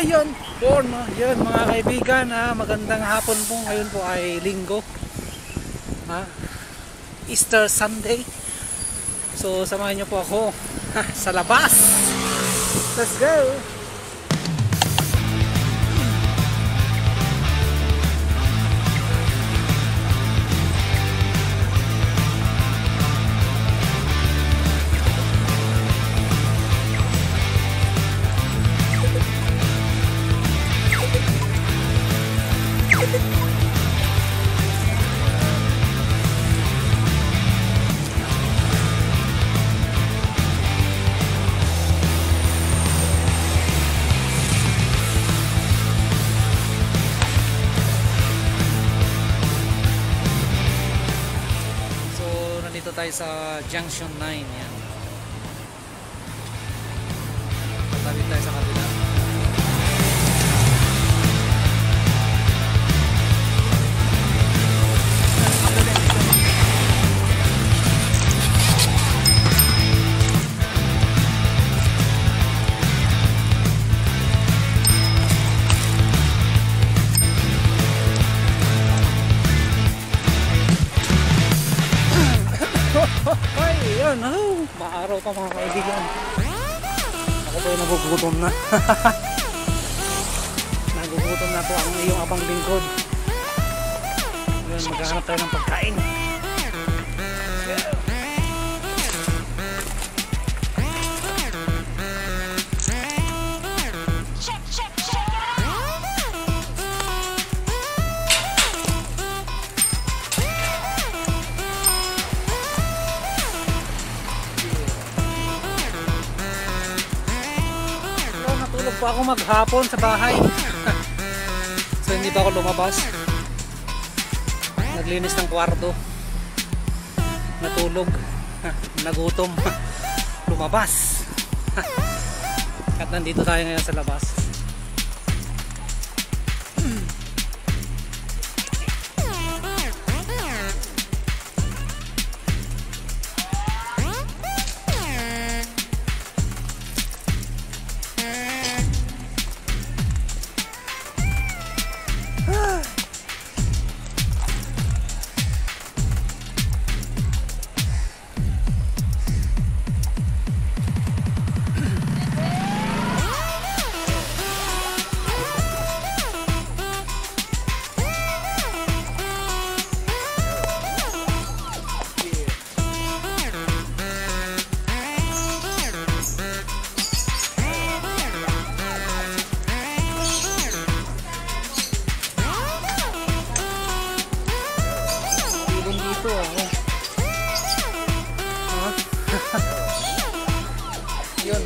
Ayan po, yan mga kaibigan, magandang hapon po. Ngayon po ay linggo, Easter Sunday. So samahan niyo po ako sa labas. Let's go. Tayo sa Junction 9 yan. Tatabi tayo sa kabila. Ay, yan, maaraw pa mga kaibigan. Ako po ay nagugutom na. Nagugutom na po ang iyong abang lingkod. Ngayon, maghahanap tayo ng pagkain. Natulog pa ako maghapon sa bahay. So hindi pa ako lumabas. Naglinis ng kwarto. Natulog. Nagutom. Lumabas. At nandito tayo ngayon sa labas. Yun.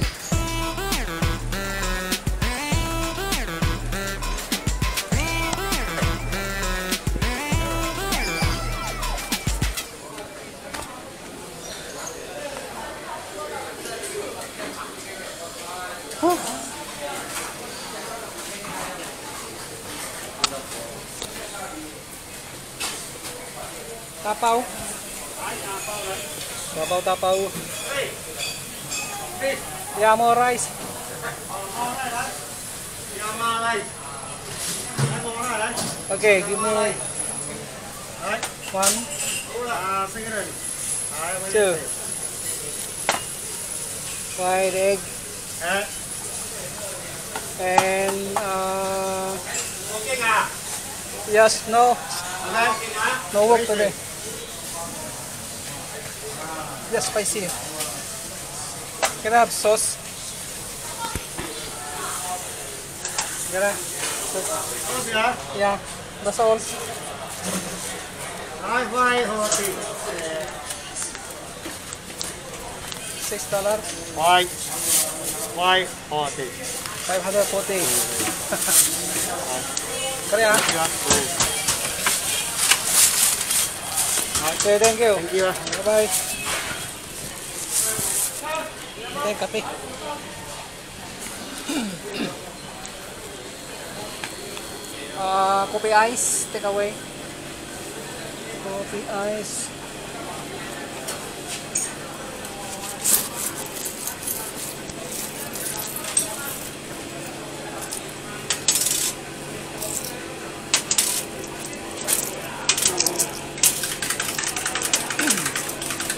Tapaw. Tapaw. Yamo rice. Okay, give me 1, 2 fried egg and yes, no work today. Just spicy. Can I have sauce? Can I? Sauce, yeah? Yeah, that's all. $6. $540. 540. Kaya? Okay, thank you. Thank you. Bye-bye. Okay, kape. Coffee ice, take away. Coffee ice.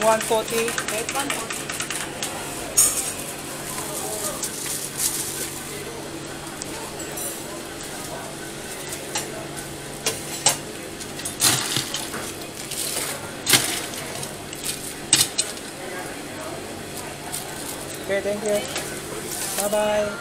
140. Kahit 140. Okay, thank you. Bye-bye.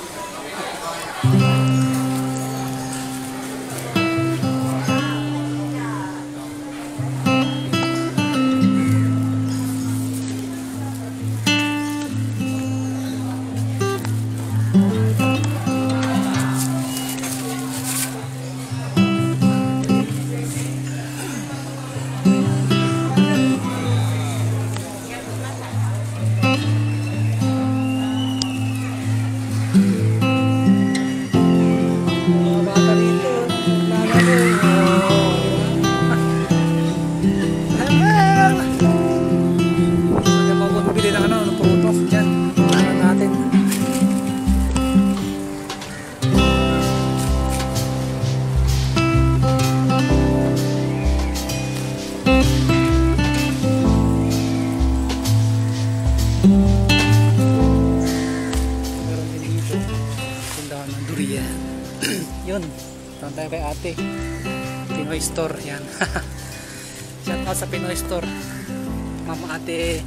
Yun, tanong tayo kay ate. Pinoy store, yan. Shout out sa Pinoy store. Mama ate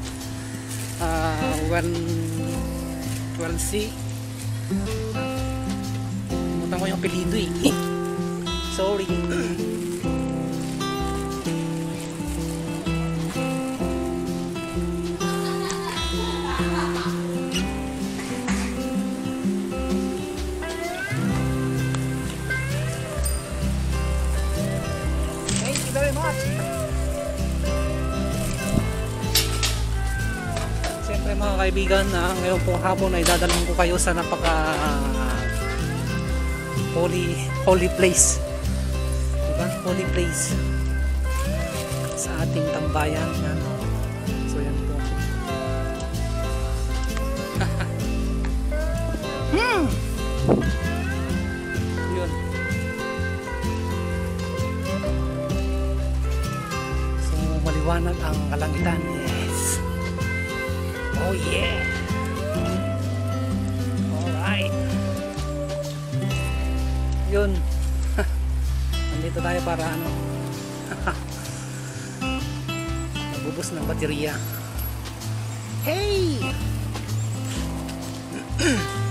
1C. Pumunta ko yung apelido eh. Sorry. Very much. Siyempre mga kaibigan, ngayon pong hapon ay dadalhin ko kayo sa napaka holy place, diba? Holy place sa ating tambayan yan. So yan po. Yun. Maliwanag ang kalangitan. Yes. Oh yeah. Alright. Yun. Nandito tayo para ano. Nabubos ng baterya. Hey.